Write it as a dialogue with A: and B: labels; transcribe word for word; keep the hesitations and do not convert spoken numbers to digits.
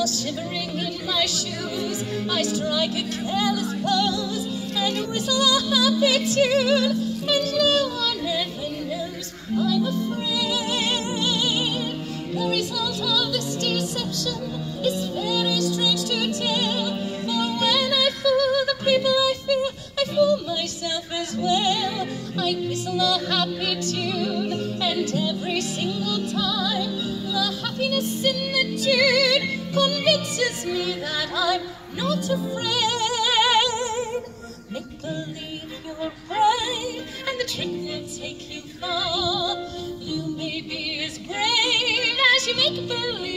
A: While shivering in my shoes, I strike a careless pose and whistle a happy tune, and no one ever knows I'm afraid. The result of this deception is very strange to tell, for when I fool the people I fear, I fool myself as well. I whistle a happy tune, and every single time the happiness in the tune convinces me that I'm not afraid. Make believe you're brave, and the trick will take you far. You may be as brave as you make believe.